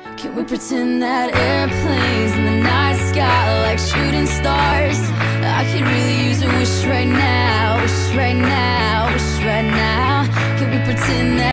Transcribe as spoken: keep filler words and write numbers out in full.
Can we pretend that airplanes in the night sky like shooting stars? I could really use a wish right now, wish right now, wish right now. Can we pretend that